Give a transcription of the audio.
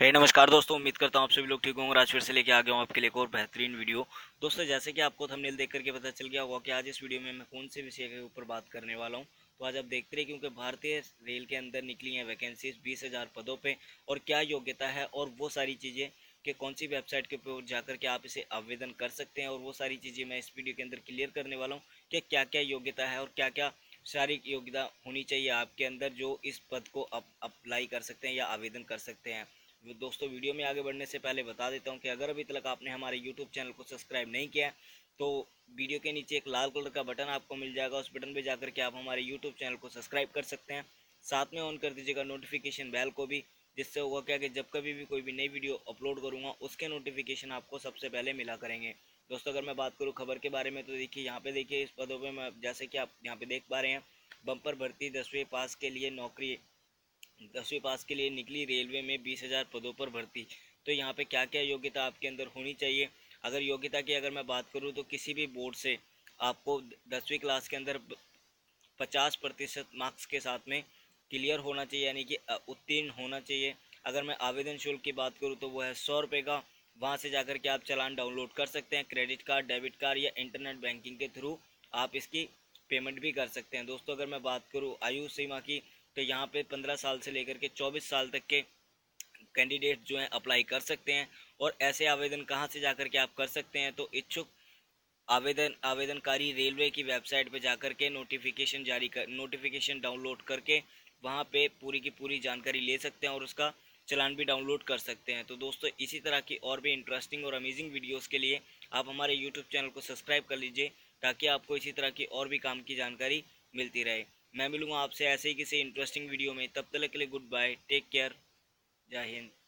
नमस्कार दोस्तों, उम्मीद करता हूँ आप सभी लोग ठीक होंगे। आज फिर से लेके आ गया हूँ आपके लिए एक और बेहतरीन वीडियो। दोस्तों, जैसे कि आपको थंबनेल देख करके पता चल गया होगा कि आज इस वीडियो में मैं कौन से विषय के ऊपर बात करने वाला हूँ। तो आज आप देखते रहिए, क्योंकि भारतीय रेल के अंदर निकली हैं वैकेंसीज 20,000 पदों पे और क्या योग्यता है और वो सारी चीज़ें कि कौन सी वेबसाइट के ऊपर जाकर के आप इसे आवेदन कर सकते हैं, और वो सारी चीज़ें मैं इस वीडियो के अंदर क्लियर करने वाला हूँ कि क्या क्या योग्यता है और क्या क्या शारीरिक योग्यता होनी चाहिए आपके अंदर जो इस पद को अप्लाई कर सकते हैं या आवेदन कर सकते हैं। दोस्तों, वीडियो में आगे बढ़ने से पहले बता देता हूं कि अगर अभी तक आपने हमारे यूट्यूब चैनल को सब्सक्राइब नहीं किया है तो वीडियो के नीचे एक लाल कलर का बटन आपको मिल जाएगा। उस बटन पे जाकर के आप हमारे यूट्यूब चैनल को सब्सक्राइब कर सकते हैं। साथ में ऑन कर दीजिएगा नोटिफिकेशन बेल को भी, जिससे होगा क्या कि जब कभी भी कोई भी नई वीडियो अपलोड करूंगा उसके नोटिफिकेशन आपको सबसे पहले मिला करेंगे। दोस्तों, अगर मैं बात करूँ खबर के बारे में तो देखिए, यहाँ पे देखिए इस पदों पे मैं जैसे कि आप यहाँ पे देख पा रहे हैं, बम्पर भर्ती 10वीं पास के लिए नौकरी, 10वीं पास के लिए निकली रेलवे में 20,000 पदों पर भर्ती। तो यहाँ पे क्या क्या योग्यता आपके अंदर होनी चाहिए। अगर योग्यता की अगर मैं बात करूँ तो किसी भी बोर्ड से आपको 10वीं क्लास के अंदर 50% मार्क्स के साथ में क्लियर होना चाहिए, यानी कि उत्तीर्ण होना चाहिए। अगर मैं आवेदन शुल्क की बात करूँ तो वो है 100 रुपये का। वहाँ से जाकर के आप चालान डाउनलोड कर सकते हैं। क्रेडिट कार्ड, डेबिट कार्ड या इंटरनेट बैंकिंग के थ्रू आप इसकी पेमेंट भी कर सकते हैं। दोस्तों, अगर मैं बात करूँ आयु सीमा की तो यहाँ पे 15 साल से लेकर के 24 साल तक के कैंडिडेट जो हैं अप्लाई कर सकते हैं। और ऐसे आवेदन कहाँ से जाकर के आप कर सकते हैं, तो इच्छुक आवेदनकारी रेलवे की वेबसाइट पे जाकर के नोटिफिकेशन डाउनलोड करके वहाँ पे पूरी की पूरी जानकारी ले सकते हैं और उसका चलान भी डाउनलोड कर सकते हैं। तो दोस्तों, इसी तरह की और भी इंटरेस्टिंग और अमेजिंग वीडियोस के लिए आप हमारे यूट्यूब चैनल को सब्सक्राइब कर लीजिए, ताकि आपको इसी तरह की और भी काम की जानकारी मिलती रहे। मैं मिलूंगा आपसे ऐसे ही किसी इंटरेस्टिंग वीडियो में, तब तक के लिए गुड बाय, टेक केयर, जय हिंद।